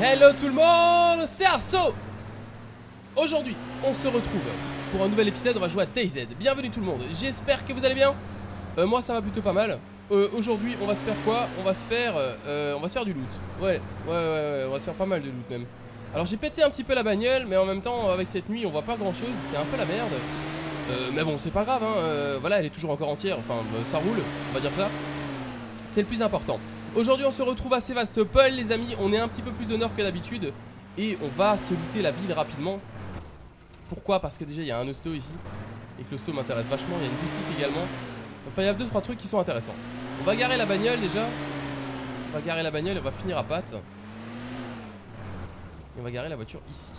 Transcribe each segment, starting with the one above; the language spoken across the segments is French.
Hello tout le monde, c'est Arso. Aujourd'hui, on se retrouve pour un nouvel épisode, on va jouer à DayZ. Bienvenue tout le monde, j'espère que vous allez bien. Moi ça va plutôt pas mal. Aujourd'hui, on va se faire quoi? On va se faire du loot. Ouais, on va se faire pas mal de loot même. Alors j'ai pété un petit peu la bagnole, mais en même temps, avec cette nuit, on voit pas grand chose, c'est un peu la merde. Mais bon, c'est pas grave, hein. Voilà, elle est toujours encore entière, enfin, ça roule, on va dire ça. C'est le plus important. Aujourd'hui on se retrouve à Sébastopol les amis, on est un petit peu plus au nord que d'habitude. Et on va se looter la ville rapidement. Pourquoi? Parce que déjà il y a un hosto ici. Et que l'hosto m'intéresse vachement, il y a une boutique également. Enfin il y a 2-3 trucs qui sont intéressants. On va garer la bagnole déjà. On va garer la bagnole et on va finir à patte. Et on va garer la voiture ici.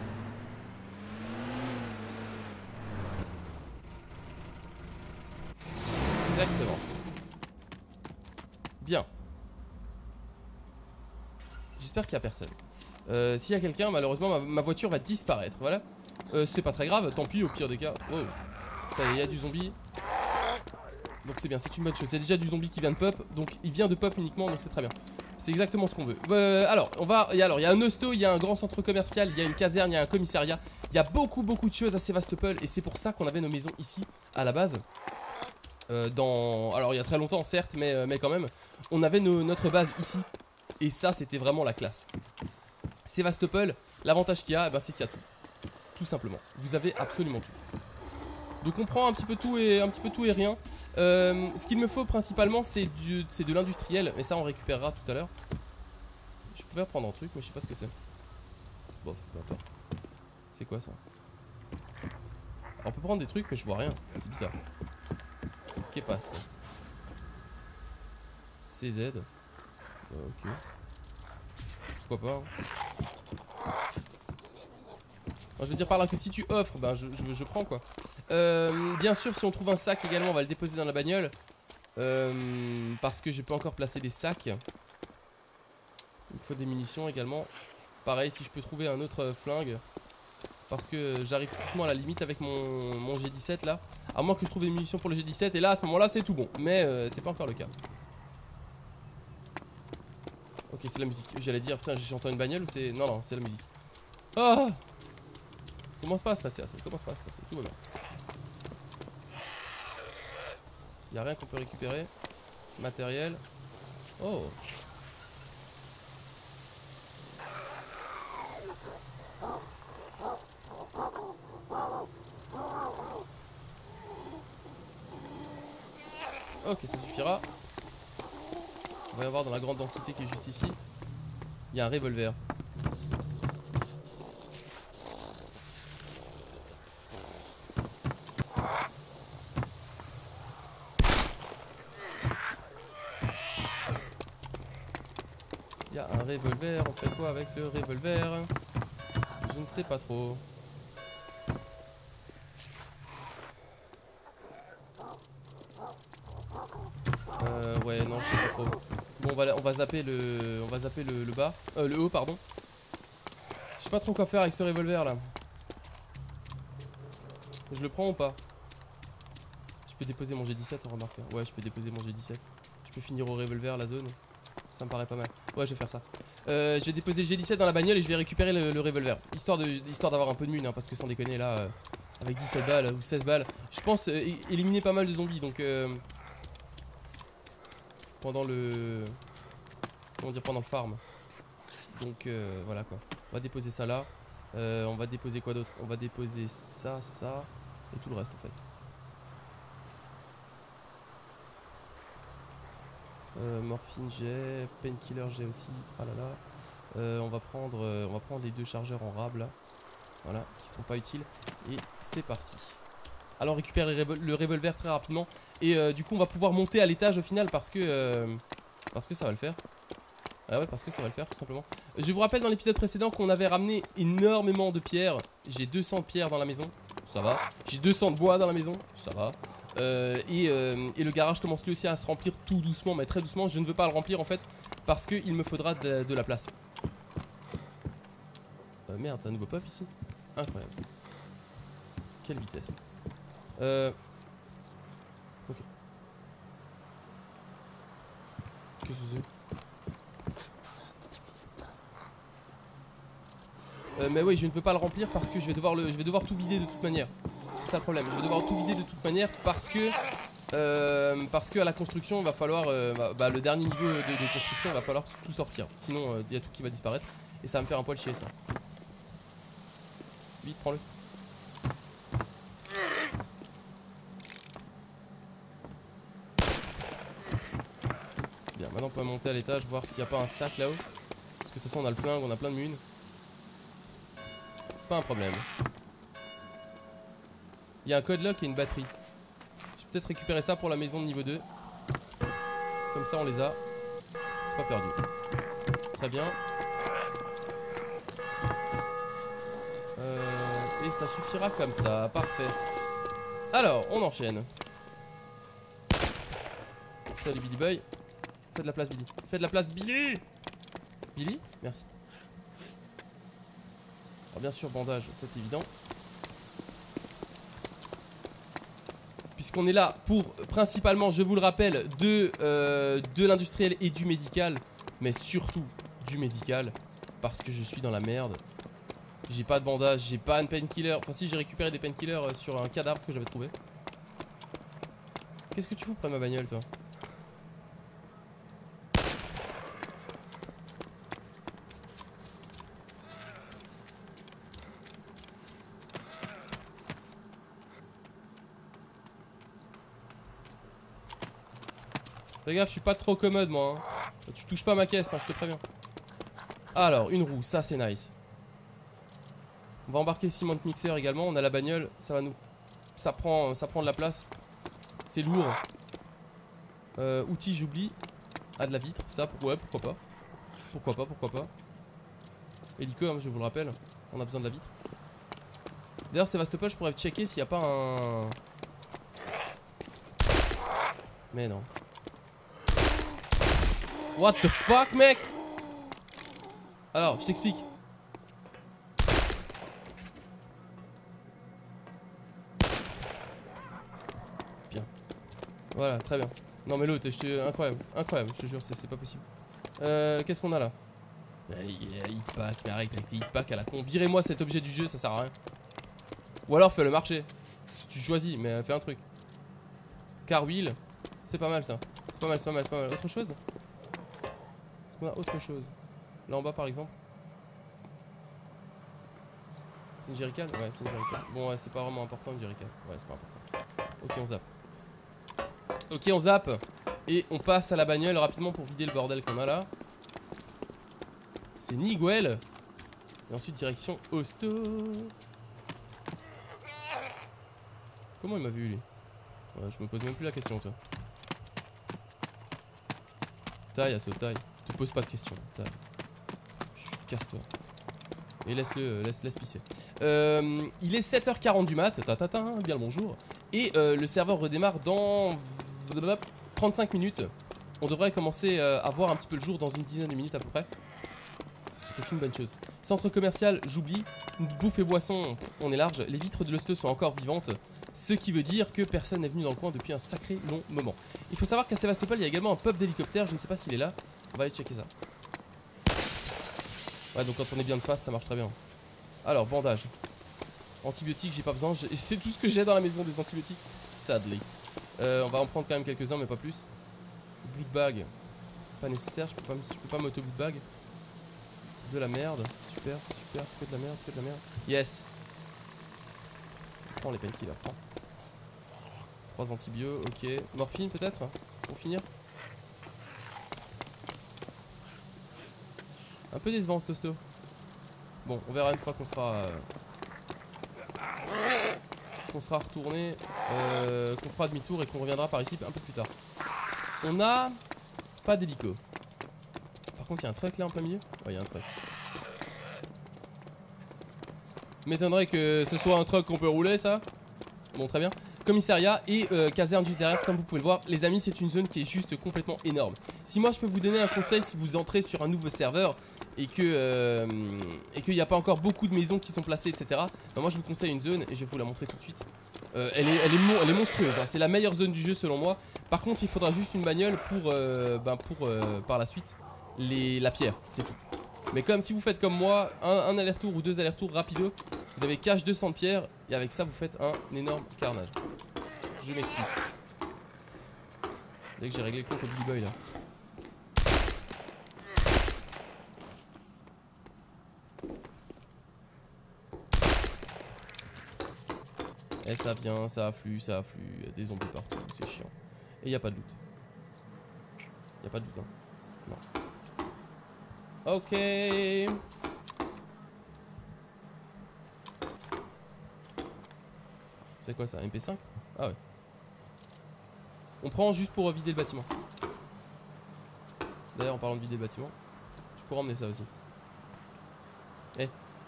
Exactement. Bien. J'espère qu'il n'y a personne. S'il y a quelqu'un, malheureusement ma voiture va disparaître. Voilà. C'est pas très grave, tant pis au pire des cas. Oh. Ça y est, il y a du zombie. Donc c'est bien, c'est une bonne chose. C'est déjà du zombie qui vient de pop. Donc il vient de pop uniquement, donc c'est très bien. C'est exactement ce qu'on veut. Alors, il y a un hosto, il y a un grand centre commercial, il y a une caserne, il y a un commissariat. Il y a beaucoup de choses à Sébastopol. Et c'est pour ça qu'on avait nos maisons ici, à la base. Alors il y a très longtemps certes, mais quand même. On avait notre base ici. Et ça c'était vraiment la classe. Sébastopol, l'avantage qu'il y a, c'est qu'il y a tout. Tout simplement. Vous avez absolument tout. Donc on prend un petit peu tout et rien. Ce qu'il me faut principalement c'est de l'industriel. Et ça on récupérera tout à l'heure. Je pouvais reprendre un truc mais je sais pas ce que c'est. Bon, peu importe. C'est quoi ça? Alors, on peut prendre des trucs mais je vois rien. C'est bizarre. Qu'est-ce qui passe? CZ. Ok. Pourquoi pas hein. Je veux dire par là que si tu offres, je prends quoi. Bien sûr, si on trouve un sac également, on va le déposer dans la bagnole. Parce que je peux encore placer des sacs. Il me faut des munitions également. Pareil, si je peux trouver un autre flingue. Parce que j'arrive tout doucement à la limite avec mon G17 là. À moins que je trouve des munitions pour le G17. Et là, à ce moment-là, c'est tout bon. Mais c'est pas encore le cas. Ok, c'est la musique. J'allais dire, putain, j'entends une bagnole ou c'est. Non, c'est la musique. Oh! Commence pas à stresser, commence pas à stresser, tout va bien. Y'a rien qu'on peut récupérer. Matériel. Oh. Ok, ça suffira. On va y avoir dans la grande densité qui est juste ici. Il y a un revolver. Il y a un revolver, on fait quoi avec le revolver? Je ne sais pas trop. Ouais, non, je sais pas trop. Bon, on va zapper le bas. Le haut, pardon. Je sais pas trop quoi faire avec ce revolver là. Je le prends ou pas? Je peux déposer mon G17, on remarque. Ouais, je peux déposer mon G17. Je peux finir au revolver la zone. Ça me paraît pas mal. Ouais, je vais faire ça. Je vais déposer le G17 dans la bagnole et je vais récupérer le revolver. Histoire d'avoir un peu de mine, hein, parce que sans déconner là, avec 17 balles ou 16 balles, je pense éliminer pas mal de zombies. Donc pendant le... Comment dire, pendant le farm. Donc voilà quoi. On va déposer ça là. On va déposer quoi d'autre? On va déposer ça, ça et tout le reste en fait. Morphine j'ai, painkiller j'ai aussi, tralala. On va prendre les 2 chargeurs en rab là. Voilà, qui sont pas utiles. Et c'est parti. Alors on récupère le revolver très rapidement. Et du coup on va pouvoir monter à l'étage au final parce que ça va le faire. Ah ouais, parce que ça va le faire tout simplement. Je vous rappelle dans l'épisode précédent qu'on avait ramené énormément de pierres. J'ai 200 pierres dans la maison, ça va. J'ai 200 de bois dans la maison, ça va. Et le garage commence lui aussi à se remplir tout doucement, mais très doucement. Je ne veux pas le remplir en fait parce qu'il me faudra de la place. Merde, c'est un nouveau pop ici. Incroyable. Quelle vitesse. Ok. Qu'est-ce que c'est? Mais oui, je ne veux pas le remplir parce que je vais devoir tout vider de toute manière. C'est ça le problème, je vais devoir tout vider de toute manière parce que à la construction il va falloir le dernier niveau de construction il va falloir tout sortir. Sinon il y a tout qui va disparaître et ça va me faire un poil chier ça. Vite, prends-le. Bien, maintenant on peut monter à l'étage, voir s'il n'y a pas un sac là-haut. Parce que de toute façon on a le flingue, on a plein de munes. C'est pas un problème. Il y a un code lock et une batterie. Je vais peut-être récupérer ça pour la maison de niveau 2. Comme ça on les a. C'est pas perdu. Très bien. Et ça suffira comme ça. Parfait. Alors, on enchaîne. Salut Billy Boy. Fais de la place Billy. Fais de la place Billy. Billy, merci. Alors bien sûr, bandage, c'est évident. Puisqu'on est là pour, principalement, je vous le rappelle, de l'industriel et du médical. Mais surtout du médical. Parce que je suis dans la merde. J'ai pas de bandage, j'ai pas une painkiller. Enfin si, j'ai récupéré des painkillers sur un cadavre que j'avais trouvé. Qu'est-ce que tu fous près de ma bagnole toi? Fais gaffe, je suis pas trop commode moi hein. Tu touches pas ma caisse hein, je te préviens. Alors, une roue, ça c'est nice. On va embarquer le ciment mixer également, on a la bagnole, ça va nous... Ça prend de la place. C'est lourd. Outils, j'oublie. Ah, de la vitre, ça, ouais, pourquoi pas. Pourquoi pas. Hélico, hein, je vous le rappelle, on a besoin de la vitre. D'ailleurs, Sébastopol, je pourrais checker s'il n'y a pas un... Mais non. What the fuck, mec? Alors, je t'explique. Bien. Voilà, très bien. Non mais l'autre, incroyable, je te jure, c'est pas possible. Qu'est-ce qu'on a là? Hitpack, mais arrête avec tes hitpacks à la con. Virez-moi cet objet du jeu, ça sert à rien. Ou alors fais le marché. Si tu choisis, mais fais un truc. Car wheel, c'est pas mal ça. C'est pas mal. Autre chose? Est-ce qu'on a autre chose? Là en bas par exemple. C'est une jerrycan? Ouais, c'est une jerrycan. Bon, ouais, c'est pas vraiment important une jerrycan. Ouais, c'est pas important. Ok, on zappe. Ok, on zappe. Et on passe à la bagnole rapidement pour vider le bordel qu'on a là. C'est Niguel. Et ensuite, direction Hosto. Comment il m'a vu lui? Ouais, je me pose même plus la question, toi. Taille, Asso, taille. Te pose pas de questions. Taille. Chut, casse-toi. Et laisse-le, laisse pisser. Il est 7h40 du mat. Bien le bonjour. Et le serveur redémarre dans 35 minutes. On devrait commencer à voir un petit peu le jour dans une dizaine de minutes à peu près. C'est une bonne chose. Centre commercial, j'oublie. Bouffe et boisson, on est large. Les vitres de l'hosto sont encore vivantes. Ce qui veut dire que personne n'est venu dans le coin depuis un sacré long moment. Il faut savoir qu'à Sébastopol, il y a également un pub d'hélicoptère. Je ne sais pas s'il est là. On va aller checker ça. Ouais, donc quand on est bien de face, ça marche très bien. Alors, bandage. Antibiotiques, j'ai pas besoin. C'est tout ce que j'ai dans la maison, des antibiotiques. Sadly. On va en prendre quand même quelques-uns, mais pas plus. Blood bag. Pas nécessaire, je peux pas m'auto blood bag. De la merde. Super. Que de la merde. Yes. Prends les painkillers, prends. 3 antibiotiques, ok. Morphine peut-être, pour finir. Un peu décevant ce tosto. Bon, on verra une fois qu'on sera retourné, qu'on fera demi-tour et qu'on reviendra par ici un peu plus tard. On a pas d'hélico. Par contre, il y a un truck là en plein milieu. Ouais, il y a un truck. M'étonnerait que ce soit un truck qu'on peut rouler, ça. Bon, très bien. Commissariat et caserne juste derrière, comme vous pouvez le voir. Les amis, c'est une zone qui est juste complètement énorme. Si moi je peux vous donner un conseil, si vous entrez sur un nouveau serveur et que qu'il n'y a pas encore beaucoup de maisons qui sont placées, etc. Ben moi je vous conseille une zone et je vais vous la montrer tout de suite. Elle est monstrueuse, hein. C'est la meilleure zone du jeu selon moi. Par contre, il faudra juste une bagnole pour par la suite la pierre, c'est tout. Mais comme si vous faites comme moi, un aller-retour ou 2 allers-retours rapido, vous avez cash 200 de pierre et avec ça vous faites un énorme carnage. Je m'explique. Dès que j'ai réglé le compte au Billy Boy là. Et ça vient, ça afflue, il y a des zombies partout, c'est chiant. Et il n'y a pas de loot. Il n'y a pas de loot, hein. Non. Ok. C'est quoi ça, MP5? Ah ouais. On prend juste pour vider le bâtiment. D'ailleurs en parlant de vider le bâtiment, je pourrais emmener ça aussi. Eh.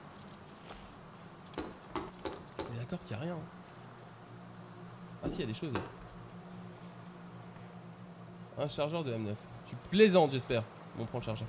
On est d'accord qu'il n'y a rien. Hein. Ah si, il y a des choses là. Un chargeur de M9. Tu plaisantes j'espère. Bon, on prend le chargeur.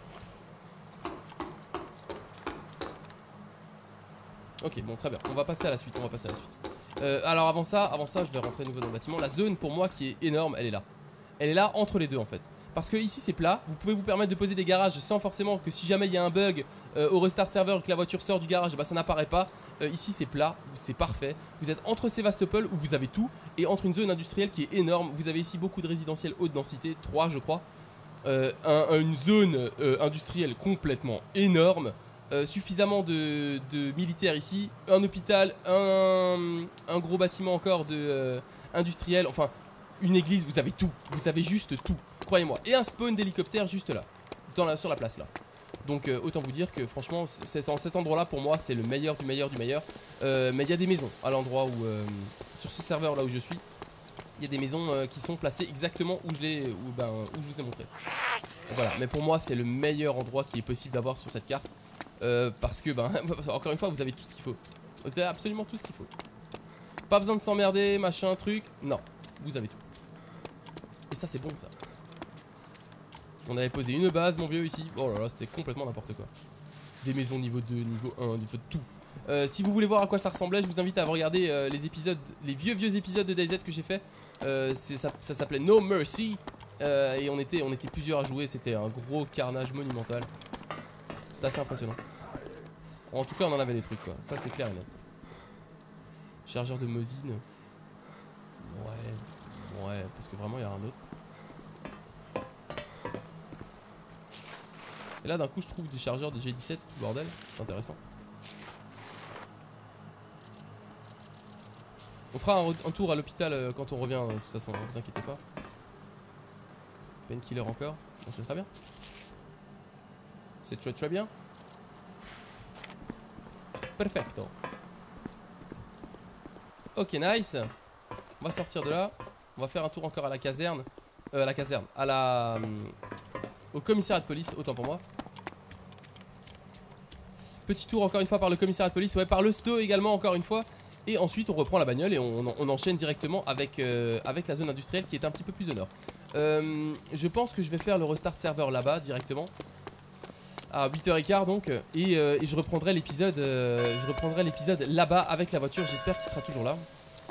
Ok, bon, très bien. On va passer à la suite. Alors avant ça, je vais rentrer de nouveau dans le bâtiment. La zone pour moi qui est énorme, elle est là. Elle est là entre les deux en fait. Parce que ici c'est plat, vous pouvez vous permettre de poser des garages sans forcément que si jamais il y a un bug au restart server et que la voiture sort du garage, bah ça n'apparaît pas. Ici c'est plat, c'est parfait. Vous êtes entre Sébastopol où vous avez tout et entre une zone industrielle qui est énorme. Vous avez ici beaucoup de résidentiels haute densité, 3 je crois. Une zone industrielle complètement énorme. Suffisamment de militaires ici, un hôpital, un gros bâtiment encore de industriel, enfin une église, vous avez tout, vous avez juste tout, croyez-moi. Et un spawn d'hélicoptère juste là, sur la place là. Donc autant vous dire que franchement cet endroit là pour moi c'est le meilleur du meilleur du meilleur. Mais il y a des maisons à l'endroit où, sur ce serveur là où je suis, il y a des maisons qui sont placées exactement où je vous ai montré. Voilà, mais pour moi c'est le meilleur endroit qui est possible d'avoir sur cette carte. Parce que encore une fois vous avez tout ce qu'il faut. Vous avez absolument tout ce qu'il faut. Pas besoin de s'emmerder, machin, truc. Non, vous avez tout. Et ça c'est bon ça. On avait posé une base mon vieux ici. Oh là là, c'était complètement n'importe quoi. Des maisons niveau 2, niveau 1, niveau de tout. Si vous voulez voir à quoi ça ressemblait, je vous invite à regarder les épisodes, les vieux épisodes de DayZ que j'ai fait. Ça s'appelait No Mercy. Et on était plusieurs à jouer, c'était un gros carnage monumental. C'était assez impressionnant. En tout cas on en avait des trucs quoi, ça c'est clair et net. Chargeur de Mosin. Ouais, parce que vraiment il y a un autre. Et là d'un coup je trouve des chargeurs de G17, bordel, c'est intéressant. On fera un tour à l'hôpital quand on revient de toute façon, ne vous inquiétez pas. Painkiller encore, bon, c'est très bien. C'est très bien. Perfecto. Ok, nice. On va sortir de là. On va faire un tour encore à la caserne. Au commissariat de police, autant pour moi. Petit tour encore une fois par le commissariat de police. Ouais, par le sto également encore une fois. Et ensuite on reprend la bagnole et on enchaîne directement avec la zone industrielle qui est un petit peu plus au nord. Je pense que je vais faire le restart serveur là-bas directement. À 8h15 donc. Et je reprendrai l'épisode là-bas avec la voiture. J'espère qu'il sera toujours là.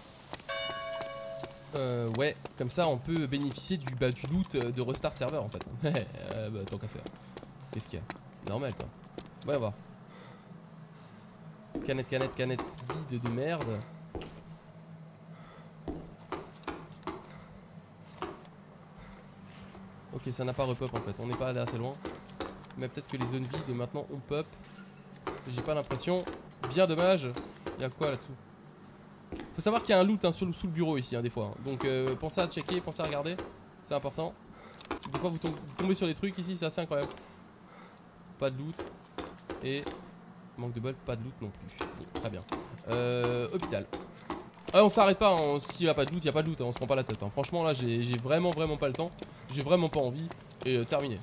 Ouais, comme ça on peut bénéficier du loot de restart serveur en fait. Tant qu'à faire. Qu'est-ce qu'il y a? Normal toi. On va voir. Canette vide de merde. Ok, ça n'a pas repop en fait, on n'est pas allé assez loin. Mais peut-être que les zones vides maintenant on pop. J'ai pas l'impression. Bien dommage. Y'a quoi là-dessous? Faut savoir qu'il y a un loot sous le bureau ici des fois. Donc pensez à checker, pensez à regarder. C'est important. Des fois vous tombez sur des trucs ici, c'est assez incroyable. Pas de loot. Et manque de bol, pas de loot non plus. Bon, très bien. Hôpital. Ah, on s'arrête pas, hein. S'il n'y a pas de loot, il n'y a pas de loot, hein. On se prend pas la tête. Hein. Franchement là j'ai vraiment pas le temps. J'ai vraiment pas envie. Et terminé.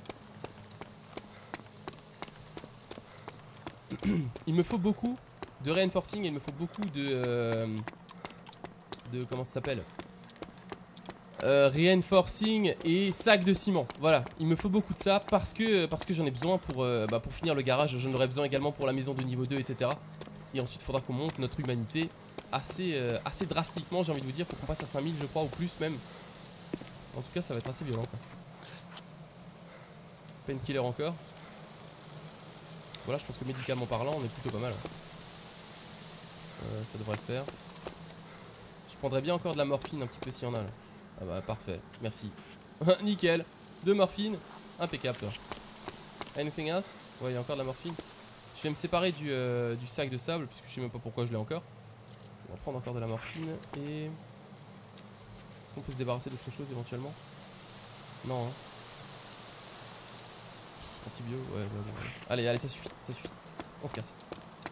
Il me faut beaucoup de reinforcing et il me faut beaucoup de comment ça s'appelle, reinforcing et sac de ciment. Voilà, il me faut beaucoup de ça parce que j'en ai besoin pour finir le garage. J'en aurai besoin également pour la maison de niveau 2, etc. Et ensuite il faudra qu'on monte notre humanité assez drastiquement, j'ai envie de vous dire. Faut qu'on passe à 5000 je crois, ou plus même. En tout cas ça va être assez violent quoi. Painkiller encore. Voilà, je pense que médicalement parlant, on est plutôt pas mal. Ça devrait le faire. Je prendrais bien encore de la morphine un petit peu s'il y en a là. Ah bah parfait, merci. Nickel. 2 morphines, impeccable toi. Anything else? Ouais, il y a encore de la morphine. Je vais me séparer du sac de sable, puisque je sais même pas pourquoi je l'ai encore. On va prendre encore de la morphine et... Est-ce qu'on peut se débarrasser d'autre chose éventuellement? Non hein. Antibio, ouais. Allez, allez, ça suffit, ça suffit. On se casse.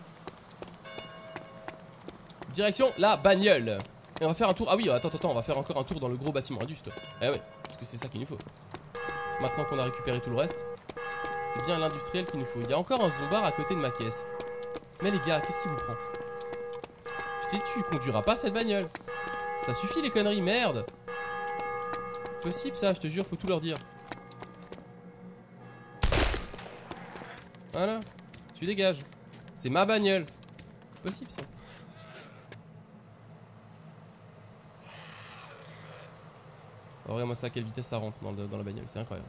Direction la bagnole. Et on va faire un tour. Ah oui, attends, on va faire encore un tour dans le gros bâtiment Induste. Eh ouais, parce que c'est ça qu'il nous faut. Maintenant qu'on a récupéré tout le reste, c'est bien l'industriel qu'il nous faut. Il y a encore un zombard à côté de ma caisse. Mais les gars, qu'est-ce qui vous prend? Je t'ai dit, tu conduiras pas cette bagnole. Ça suffit les conneries, merde. Possible ça, je te jure, faut tout leur dire. Voilà, tu dégages. C'est ma bagnole. Possible ça. Oh, regarde-moi ça, à quelle vitesse ça rentre dans la bagnole, c'est incroyable.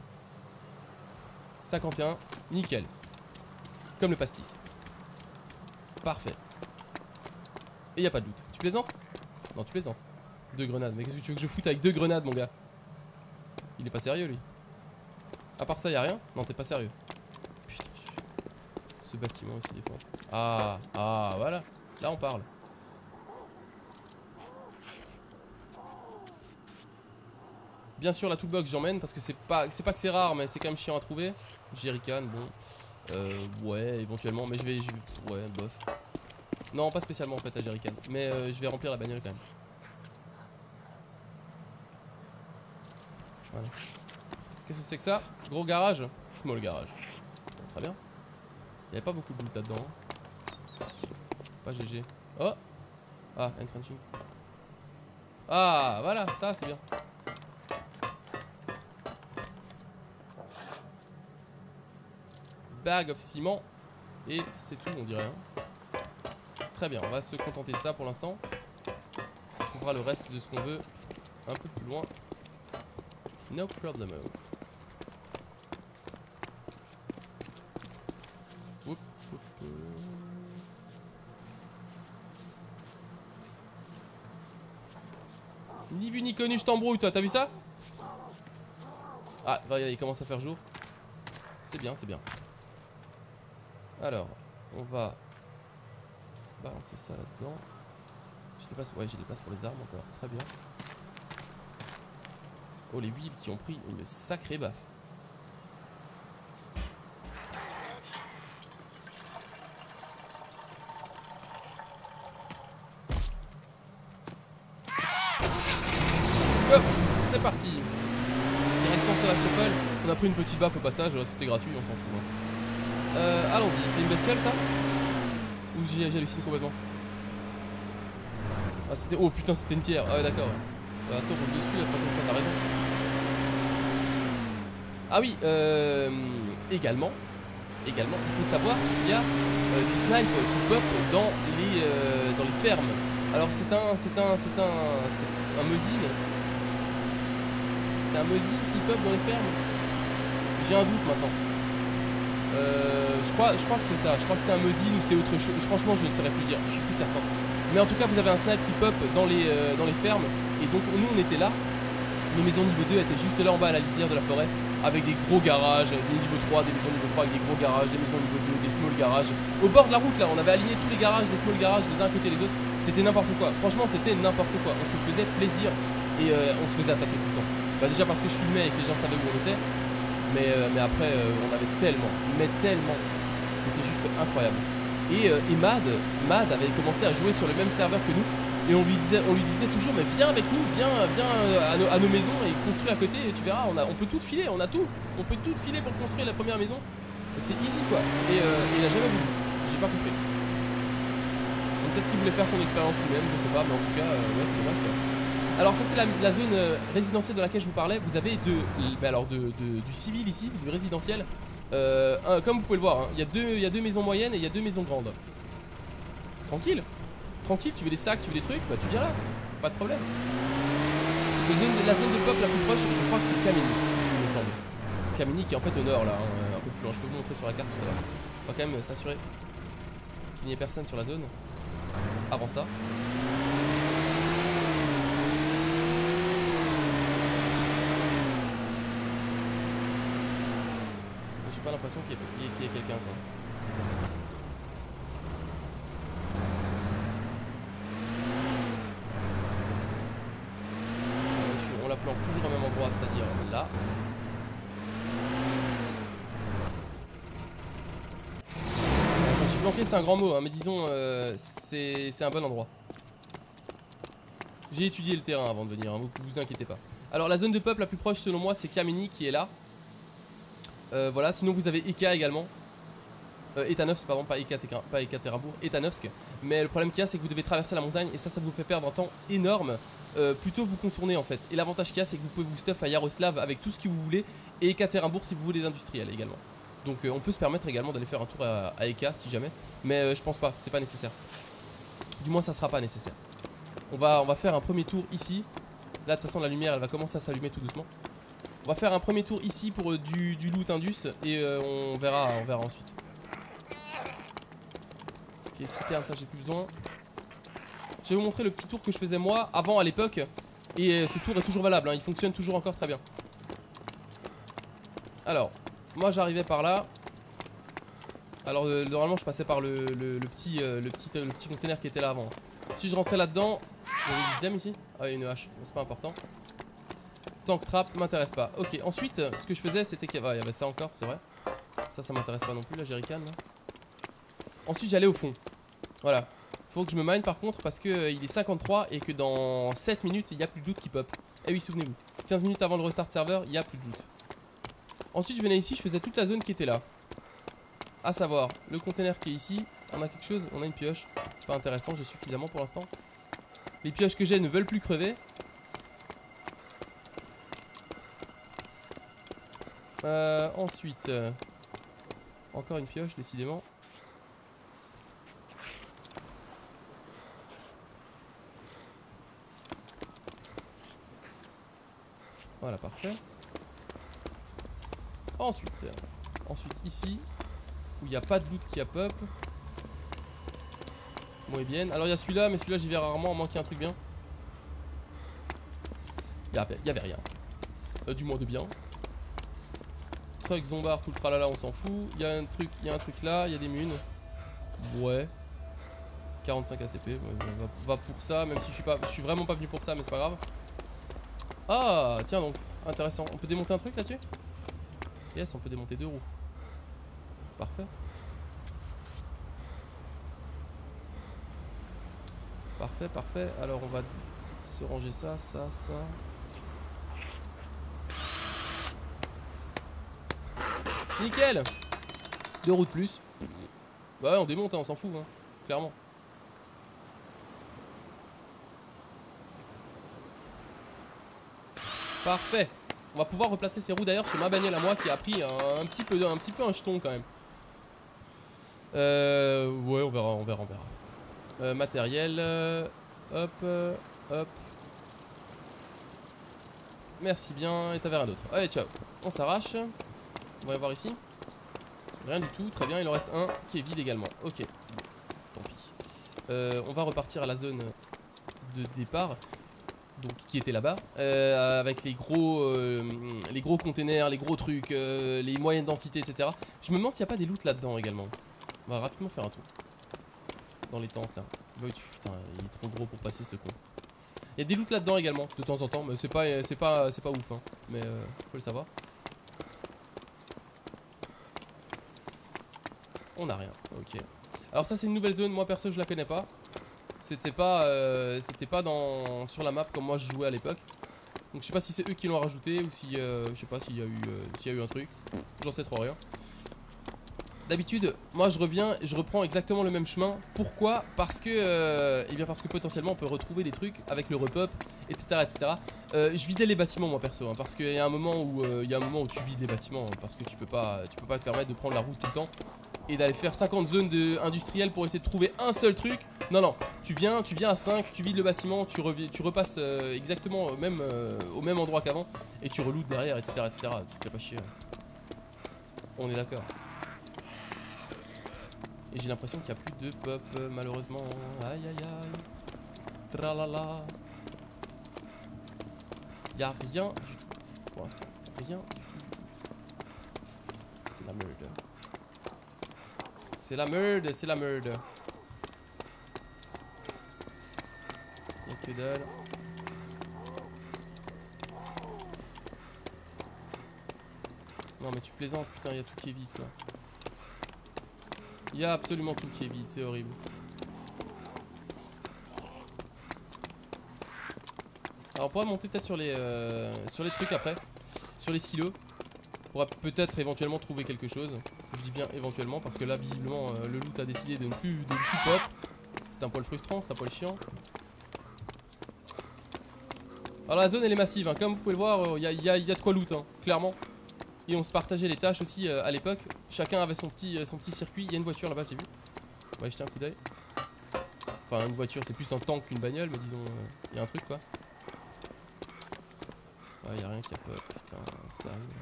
51, nickel. Comme le pastis. Parfait. Et y a pas de doute. Tu plaisantes? Non, tu plaisantes. 2 grenades, mais qu'est-ce que tu veux que je foute avec 2 grenades, mon gars? Il est pas sérieux, lui. À part ça, y a rien? Non, t'es pas sérieux. Putain, ce bâtiment aussi, des fois. Ah, voilà. Là, on parle. Bien sûr la toolbox j'emmène parce que c'est pas que c'est rare mais c'est quand même chiant à trouver. Jerrycan, bon. Ouais éventuellement mais je vais ouais bof. Non pas spécialement en fait la jerrycan. Mais je vais remplir la bagnole quand même. Voilà. Qu'est-ce que c'est que ça? Gros garage? Small garage. Bon, très bien. Il n'y avait pas beaucoup de loot là-dedans. Pas GG. Oh. Ah, entrenching. Ah voilà, ça c'est bien. Bag of ciment. Et c'est tout on dirait hein. Très bien, on va se contenter de ça pour l'instant. On trouvera le reste de ce qu'on veut un peu plus loin. No problem. Oup, oup, Ni vu ni connu, je t'embrouille toi, t'as vu ça? Ah, il commence à faire jour. C'est bien, c'est bien. Alors, on va balancer ça là-dedans. J'ai des places, ouais, j'ai des places pour les armes encore, très bien. Oh, les huiles qui ont pris une sacrée baffe. Hop, c'est parti. Direction Sébastopol. On a pris une petite baffe au passage, c'était gratuit, on s'en fout. Hein. Allons-y, c'est une bestiole ça? Ou j'hallucine complètement? Ah c'était... Oh putain c'était une pierre, ah ouais d'accord. Bah ça on roule dessus la prochaine fois, t'as raison. Ah oui, également, il faut savoir qu'il y a des snipes qui pop dans les fermes. Alors c'est un Muzzin. C'est un Muzzin qui pop dans les fermes. J'ai un doute maintenant. Je crois que c'est ça. Je crois que c'est un Muzzin ou c'est autre chose. Franchement, je ne saurais plus dire. Je suis plus certain. Mais en tout cas, vous avez un snipe qui pop dans les fermes. Et donc, nous, on était là. Nos maisons niveau 2 étaient juste là en bas à la lisière de la forêt. Avec des gros garages, des niveau 3, des maisons niveau 3 avec des gros garages, des maisons niveau 2, des small garages. Au bord de la route, là, on avait aligné tous les garages, les small garages, les uns à côté des autres. C'était n'importe quoi. Franchement, c'était n'importe quoi. On se faisait plaisir. Et on se faisait attaquer tout le temps. Bah, déjà parce que je filmais et que les gens savaient où on était. Mais après on avait tellement, c'était juste incroyable. Et Mad avait commencé à jouer sur le même serveur que nous. Et on lui disait toujours mais viens avec nous, viens à nos maisons et construis à côté et tu verras, on peut tout filer, on a tout. On peut tout filer pour construire la première maison. C'est easy quoi. Et il a jamais voulu, j'ai pas compris. Peut-être qu'il voulait faire son expérience lui-même, je sais pas, mais en tout cas ouais c'est dommage quoi. Alors ça c'est la zone résidentielle de laquelle je vous parlais. Vous avez du civil ici, du résidentiel. Comme vous pouvez le voir, hein, il y a deux maisons moyennes et il y a 2 maisons grandes. Tranquille. Tranquille, tu veux des sacs, tu veux des trucs, bah tu viens là. Pas de problème. La zone de pop la plus proche, je crois que c'est Kamini, il me semble. Kamini qui est en fait au nord là, un peu plus loin. Je peux vous montrer sur la carte tout à l'heure. va quand même s'assurer qu'il n'y ait personne sur la zone. Avant ça. J'ai pas l'impression qu'il y ait quelqu'un quoi. On la planque toujours au même endroit, c'est-à-dire là. Quand je dis planqué c'est un grand mot, hein, mais disons c'est un bon endroit. J'ai étudié le terrain avant de venir, hein, vous inquiétez pas. Alors la zone de peuple la plus proche selon moi c'est Kameni qui est là. Voilà, sinon vous avez Eka également. Etanovsk, pardon, pas Ekaterinbourg, Etanovsk. Mais le problème qu'il y a, c'est que vous devez traverser la montagne et ça vous fait perdre un temps énorme. Plutôt vous contournez en fait. Et l'avantage qu'il y a, c'est que vous pouvez vous stuff à Yaroslav avec tout ce que vous voulez. Et Ekaterinbourg si vous voulez d'industriel également. Donc on peut se permettre également d'aller faire un tour à Eka si jamais. Mais je pense pas, c'est pas nécessaire. Du moins, ça sera pas nécessaire. On va faire un premier tour ici. Là, de toute façon, la lumière elle va commencer à s'allumer tout doucement. On va faire un premier tour ici pour du loot indus et on verra ensuite. Ok, citerne, ça j'ai plus besoin. Je vais vous montrer le petit tour que je faisais moi avant à l'époque. Et ce tour est toujours valable, hein, il fonctionne toujours encore très bien. Alors, moi j'arrivais par là. Alors normalement je passais par le petit container qui était là avant. Si je rentrais là-dedans, il y avait une dixième ici. Ah, il y a une hache, bon, c'est pas important. Tank trap m'intéresse pas. Ok, ensuite ce que je faisais c'était qu'il y avait ça encore, c'est vrai. Ça m'intéresse pas non plus, la jerrycan là. Ensuite j'allais au fond. Voilà. Faut que je me mine par contre parce que il est 53 et que dans 7 minutes il n'y a plus de loot qui pop. Eh oui, souvenez-vous. 15 minutes avant le restart serveur, il n'y a plus de loot. Ensuite je venais ici, je faisais toute la zone qui était là. À savoir, le container qui est ici. On a quelque chose, on a une pioche. C'est pas intéressant, j'ai suffisamment pour l'instant. Les pioches que j'ai ne veulent plus crever. Ensuite, encore une pioche, décidément. Voilà, parfait. Ensuite ici, où il n'y a pas de loot qui a pop. Moi bien. Alors il y a celui-là, mais celui-là j'y vais rarement, à moins qu'il y ait un truc bien. Il y avait rien. Du moins de bien. Truck, zombard, tout le tralala, on s'en fout. Il y a un truc là, il y a des munes. Ouais. 45 ACP, va pour ça, même si je suis vraiment pas venu pour ça, mais c'est pas grave. Ah, tiens donc, intéressant. On peut démonter un truc là-dessus? Yes, on peut démonter 2 roues. Parfait. Parfait. Alors on va se ranger ça. Nickel. 2 roues de plus. Bah ouais, on démonte, hein, on s'en fout, hein, clairement. Parfait. On va pouvoir replacer ces roues d'ailleurs sur ma bagnole à moi qui a pris un petit peu un jeton quand même. Ouais, on verra. Matériel. Hop. Merci bien. Et t'avais rien d'autre. Allez, ciao. On s'arrache. On va y voir ici. Rien du tout. Très bien. Il en reste un qui est vide également. Ok. Tant pis. On va repartir à la zone de départ. Donc qui était là-bas. Avec les gros containers, les gros trucs, les moyennes densités, etc. Je me demande s'il n'y a pas des loots là-dedans également. On va rapidement faire un tour. Dans les tentes là. Putain, il est trop gros pour passer ce con. Il y a des loots là-dedans également, de temps en temps, mais c'est pas ouf, hein. Mais faut le savoir. On a rien, ok. Alors ça c'est une nouvelle zone, moi perso je la connais pas. C'était pas sur la map comme moi je jouais à l'époque. Donc je sais pas si c'est eux qui l'ont rajouté ou si je sais pas s'il y a eu un truc. J'en sais trop rien. D'habitude, moi je reviens et je reprends exactement le même chemin. Pourquoi? Parce que parce que potentiellement on peut retrouver des trucs avec le repop, etc. Je vidais les bâtiments moi perso, hein, parce qu'il y a un moment où tu vides les bâtiments, hein, parce que tu peux pas te permettre de prendre la route tout le temps et d'aller faire 50 zones industrielles pour essayer de trouver un seul truc. Non, tu viens à 5, tu vides le bâtiment, tu repasses exactement au même endroit qu'avant et tu relootes derrière, etc. Tu te fais pas chier. On est d'accord. Et j'ai l'impression qu'il n'y a plus de pop malheureusement. Aïe aïe aïe. Tralala. Il n'y a rien du tout pour l'instant. Rien du tout. C'est la merde. C'est la merde, c'est la merde. Y'a que dalle. Non mais tu plaisantes, putain, y'a tout qui est vide quoi. Y'a absolument tout qui est vide, c'est horrible. Alors on pourra monter peut-être sur les trucs après. Sur les silos. On pourra peut-être éventuellement trouver quelque chose. Je dis bien éventuellement parce que là visiblement le loot a décidé de ne plus pop. C'est un poil frustrant, c'est un poil chiant. Alors la zone elle est massive hein. Comme vous pouvez le voir, il y a de quoi loot hein, clairement. Et on se partageait les tâches aussi à l'époque. Chacun avait son petit circuit. Il y a une voiture là-bas, j'ai vu. On va jeter un coup d'œil. Enfin une voiture c'est plus un tank qu'une bagnole, mais disons il y a un truc quoi. Ah y a rien qui a pop, putain ça arrive.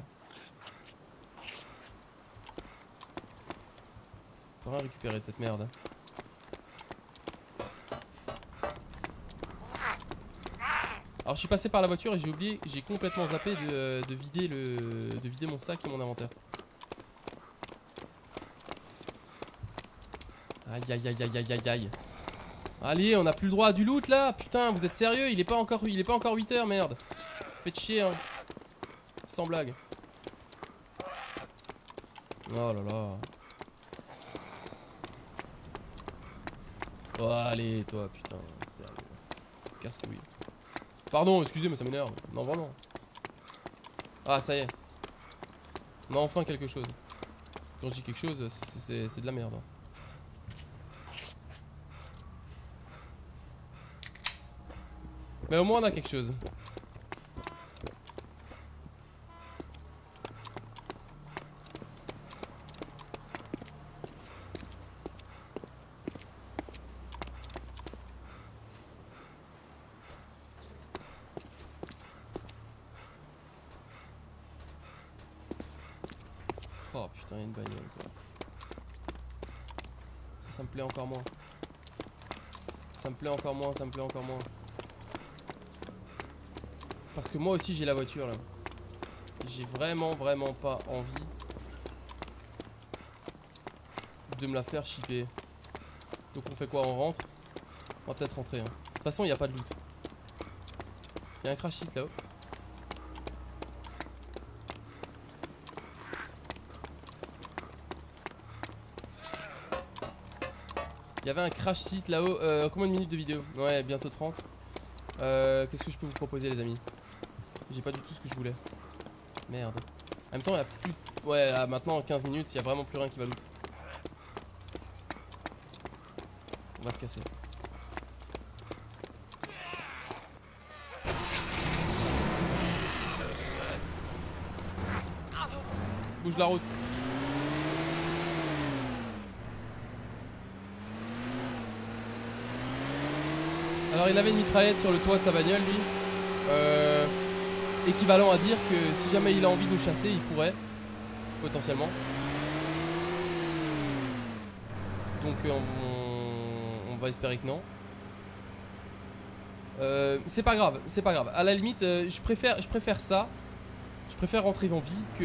On va rien récupérer de cette merde. Alors je suis passé par la voiture et j'ai oublié, j'ai complètement zappé de vider mon sac et mon inventaire. Aïe aïe aïe aïe aïe aïe aïe. Allez, on a plus le droit à du loot là. Putain, vous êtes sérieux? Il est pas encore 8 h, merde. Faites chier hein. Sans blague. Oh là là. Oh allez toi putain, sérieux. Casse-couille. Pardon, excusez-moi, ça m'énerve. Non, vraiment. Ah, ça y est. On a enfin quelque chose. Quand je dis quelque chose, c'est de la merde. Mais au moins, on a quelque chose. Oh putain, il y a une bagnole quoi. Ça me plaît encore moins. Ça me plaît encore moins, ça me plaît encore moins. Parce que moi aussi j'ai la voiture là. J'ai vraiment pas envie de me la faire shipper. Donc on fait quoi? On rentre? On va peut-être rentrer hein. De toute façon il n'y a pas de loot. Il y a un crash site là-haut. Il y avait un crash site là-haut. Combien de minutes de vidéo? Ouais, bientôt 30. Qu'est-ce que je peux vous proposer, les amis? J'ai pas du tout ce que je voulais. Merde. En même temps, il y a plus. Ouais, là, maintenant, 15 minutes, il y a vraiment plus rien qui va loot. On va se casser. Bouge la route. Alors il avait une mitraillette sur le toit de sa bagnole lui. Équivalent à dire que si jamais il a envie de nous chasser, il pourrait. Potentiellement. Donc on va espérer que non. C'est pas grave, c'est pas grave. À la limite, je préfère ça. Je préfère rentrer en vie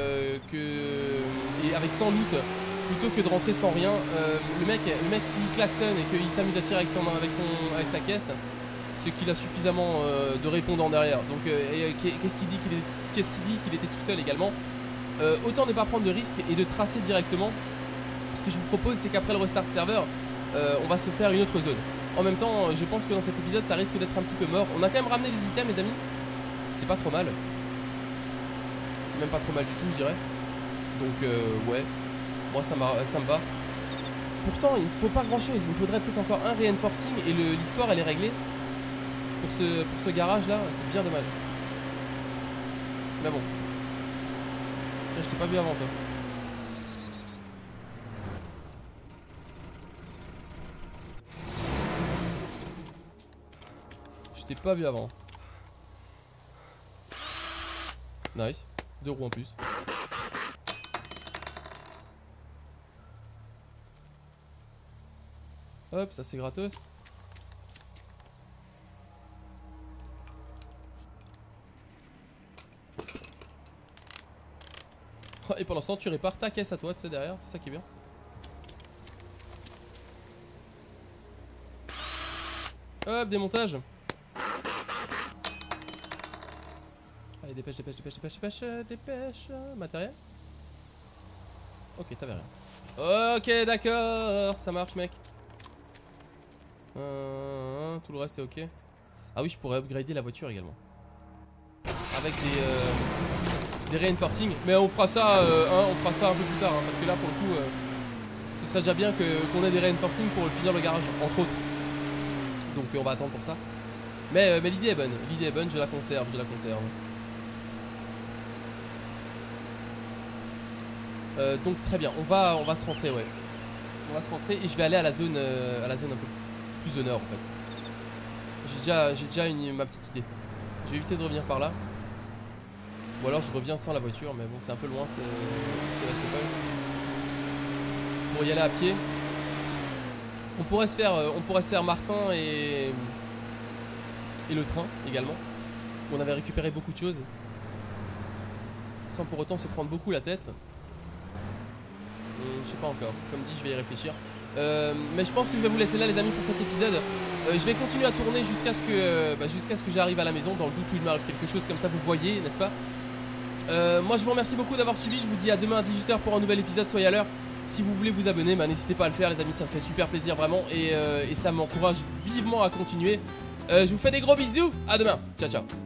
et avec sans loot plutôt que de rentrer sans rien. Le mec s'il klaxonne et qu'il s'amuse à tirer avec sa caisse, c'est qu'il a suffisamment de répondants derrière. Donc qu'est-ce qu'il dit qu'il était tout seul également. Autant ne pas prendre de risques et de tracer directement. Ce que je vous propose, c'est qu'après le restart serveur, on va se faire une autre zone. En même temps, je pense que dans cet épisode, ça risque d'être un petit peu mort. On a quand même ramené des items, les amis. C'est pas trop mal. C'est même pas trop mal du tout, je dirais. Donc ouais, moi ça me va. Pourtant il ne faut pas grand chose. Il me faudrait peut-être encore un reinforcing et l'histoire elle est réglée. Pour ce garage là, c'est bien dommage. Mais bon. Tiens, je t'ai pas vu avant toi. Je t'ai pas vu avant. Nice. 2 roues en plus. Hop, ça c'est gratos. Et pendant ce temps tu répares ta caisse à toi, tu sais, derrière, c'est ça qui est bien. Hop, démontage. Allez, dépêche, dépêche, dépêche, dépêche, dépêche, dépêche. Matériel. Ok, t'avais rien. Ok, d'accord, ça marche, mec. Tout le reste est ok. Ah oui, je pourrais upgrader la voiture également. Avec des reinforcing. Mais on fera ça, on fera ça un peu plus tard, hein, parce que là, pour le coup, ce serait déjà bien qu'on ait des reinforcing pour finir le garage, entre autres. Donc on va attendre pour ça. Mais l'idée est bonne, je la conserve, je la conserve. Donc très bien, on va se rentrer, ouais. On va se rentrer et je vais aller à la zone un peu plus au nord en fait. J'ai déjà ma petite idée. Je vais éviter de revenir par là. Ou alors je reviens sans la voiture, mais bon c'est un peu loin, c'est Sébastopol. Pour y aller à pied. On pourrait se faire Martin et le train également. On avait récupéré beaucoup de choses. Sans pour autant se prendre beaucoup la tête. Je sais pas encore, comme dit je vais y réfléchir. Mais je pense que je vais vous laisser là les amis pour cet épisode. Je vais continuer à tourner jusqu'à ce que j'arrive à la maison. Dans le doute où il m'arrive quelque chose comme ça, vous voyez, n'est-ce pas? Moi je vous remercie beaucoup d'avoir suivi. Je vous dis à demain à 18 h pour un nouvel épisode, soyez à l'heure. Si vous voulez vous abonner, n'hésitez pas à le faire les amis, ça me fait super plaisir vraiment. Et ça m'encourage vivement à continuer. Je vous fais des gros bisous, à demain, ciao ciao.